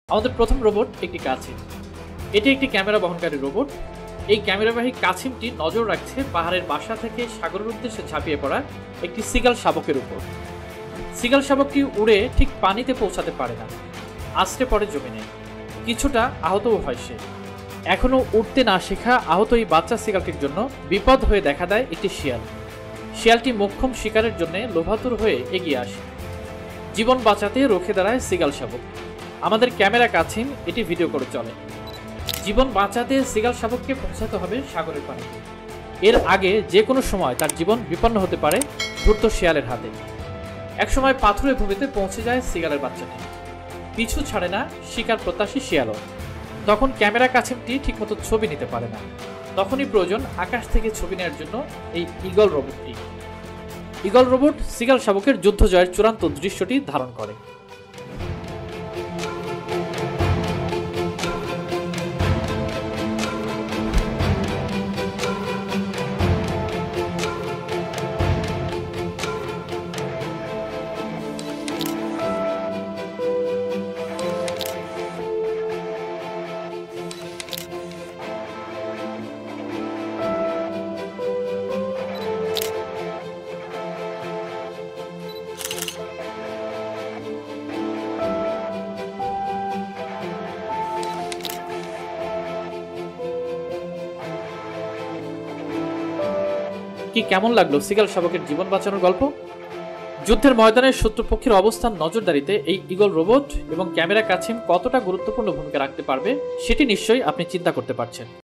আমাদের প্রথম রোবট একটি কাছিম। এটি একটি ক্যামেরা বহনকারী রোবট। এই ক্যামেরাবাহী কাছিমটি নজর রাখছে পাহাড়ের বাসা থেকে সাগরের উদ্দেশ্যে ঝাঁপিয়ে পড়া একটি সিগাল শাবকের উপর। সিগাল শাবকটি উড়ে ঠিক পানিতে পৌঁছাতে পারে না, আছড়ে পড়ে জমিনে। কিছুটা আহতও হয় সে। এখনও উঠতে না শেখা আহত এই বাচ্চা সিগালটির জন্য বিপদ হয়ে দেখা দেয় একটি শিয়াল। শিয়ালটি মোক্ষম শিকারের জন্য লোভাতুর হয়ে এগিয়ে আসে। জীবন বাঁচাতে রুখে দাঁড়ায় সিগাল শাবক। আমাদের ক্যামেরা কাছিম এটি ভিডিও করে চলে। জীবন বাঁচাতে সিগাল শাবককে পৌঁছাতে হবে সাগরের পানিতে। এর আগে যে কোনো সময় তার জীবন বিপন্ন হতে পারে ধূর্ত শিয়ালের হাতে। একসময় পাথুরে ভূমিতে পৌঁছে যায় সিগালের বাচ্চাটি। পিছু ছাড়ে না শিকার প্রত্যাশী শিয়ালও। তখন ক্যামেরা কাছিমটি ঠিকমতো ছবি নিতে পারে না। তখনই প্রয়োজন আকাশ থেকে ছবি নেওয়ার জন্য এই ঈগল রোবটটি। ঈগল রোবট সিগাল শাবকের যুদ্ধ জয়ের চূড়ান্ত দৃশ্যটি ধারণ করে। কি কেমন লাগলো সিগাল শাবকের জীবন বাঁচানোর গল্প? যুদ্ধের ময়দানে শত্রুপক্ষের অবস্থান নজরদারিতে এই ঈগল রোবট এবং ক্যামেরা কাছিম কতটা গুরুত্বপূর্ণ ভূমিকা রাখতে পারবে সেটি নিশ্চয়ই আপনি চিন্তা করতে পারছেন।